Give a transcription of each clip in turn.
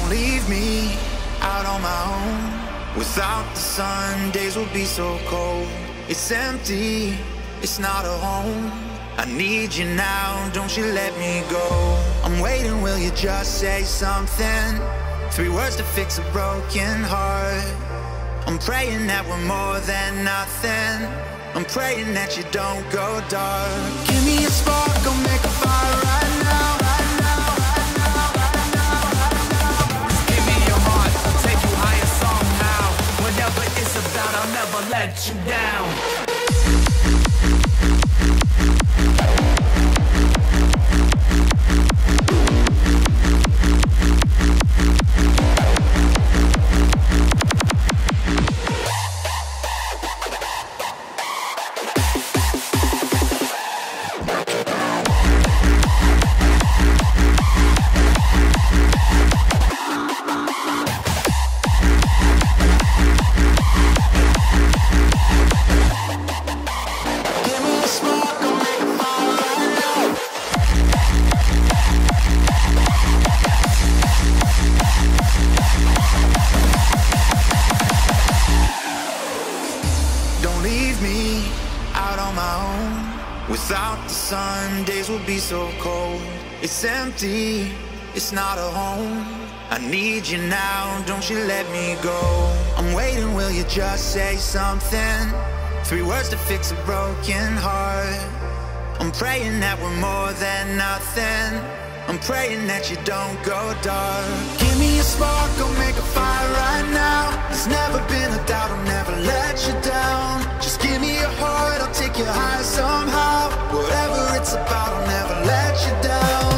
Don't leave me out on my own. Without the sun, days will be so cold. It's empty, it's not a home. I need you now, don't you let me go. I'm waiting, will you just say something? 3 words to fix a broken heart. I'm praying that we're more than nothing. I'm praying that you don't go dark. Give me a spark, I'll make a fire right now. Right now, right now, right now, right now. Just give me your heart, I'll take you higher somehow. Whatever it's about, I'll never let you down. Without the sun, days will be so cold. It's empty, it's not a home. I need you now, don't you let me go. I'm waiting, will you just say something? 3 words to fix a broken heart. I'm praying that we're more than nothing. I'm praying that you don't go dark. Give me a spark, I'll make a fire right now. There's never been a doubt, I'll never let you down. Just give me your heart, I'll take you higher somehow. Whatever it's about, I'll never let you down.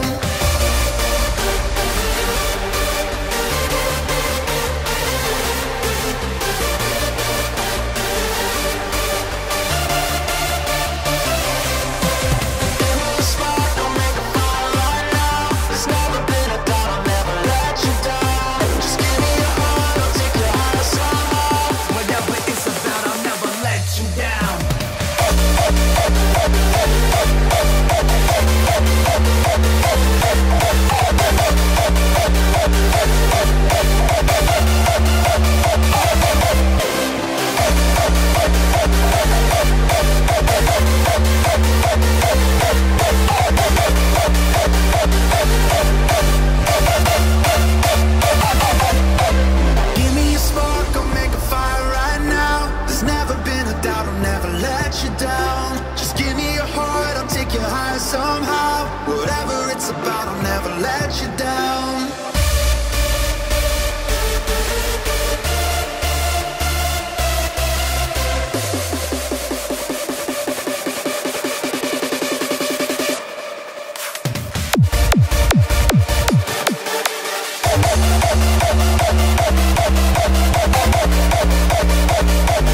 Somehow, whatever it's about, I'll never let you down.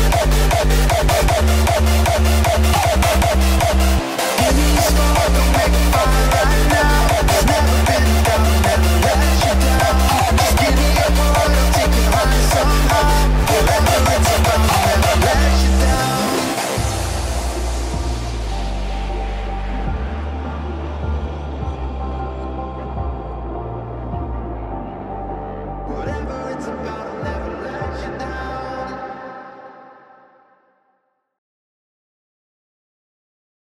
Give me a spark, I'll make